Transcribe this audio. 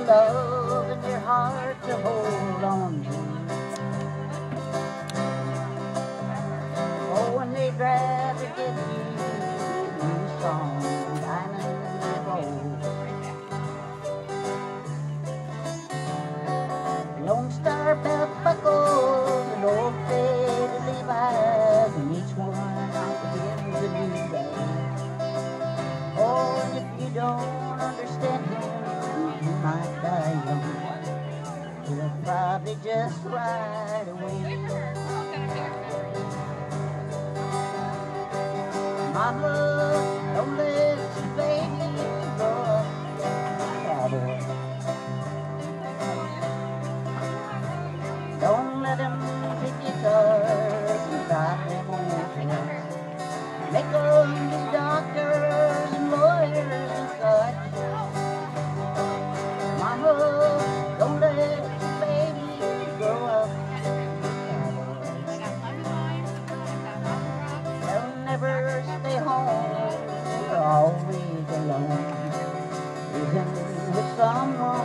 love in your heart to hold on to. Oh, when they grab to give you strong diamonds and gold. Lone Star belt buckles and old faded Levi's, and each one begins a new day. Oh, and if you don't understand him, you might die young. He'll probably just ride away. Mama, don't let your baby grow up a cowboy. Don't let him pick guitars and drive them old trucks. Make them be doctors and lawyers and such. Mama, don't let your baby grow up a cowboy. They'll never stay home, they're always alone, even with someone